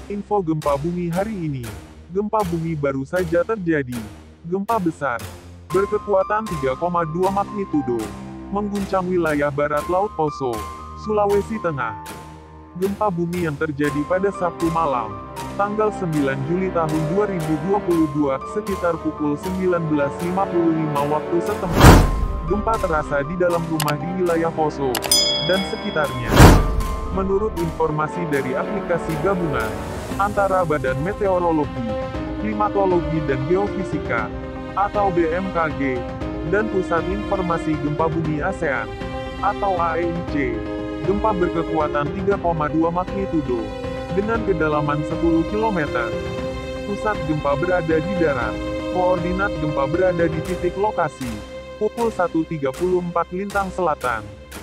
Info gempa bumi hari ini. Gempa bumi baru saja terjadi. Gempa besar, berkekuatan 3,2 magnitudo, mengguncang wilayah barat Laut Poso, Sulawesi Tengah. Gempa bumi yang terjadi pada Sabtu malam, tanggal 9 Juli tahun 2022, sekitar pukul 19.55 waktu setempat. Gempa terasa di dalam rumah di wilayah Poso dan sekitarnya. Menurut informasi dari aplikasi gabungan antara Badan Meteorologi, Klimatologi dan Geofisika, atau BMKG, dan Pusat Informasi Gempa Bumi ASEAN, atau AEIC, gempa berkekuatan 3,2 magnitudo, dengan kedalaman 10 km. Pusat gempa berada di darat. Koordinat gempa berada di titik lokasi, pukul 1.34 Lintang Selatan,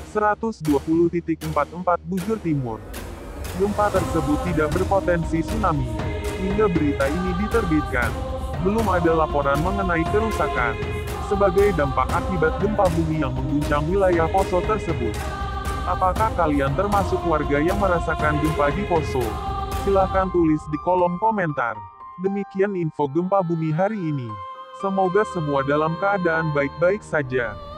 120.44 Bujur Timur. Gempa tersebut tidak berpotensi tsunami. Hingga berita ini diterbitkan, belum ada laporan mengenai kerusakan sebagai dampak akibat gempa bumi yang mengguncang wilayah Poso tersebut. Apakah kalian termasuk warga yang merasakan gempa di Poso? Silahkan tulis di kolom komentar. Demikian info gempa bumi hari ini. Semoga semua dalam keadaan baik-baik saja.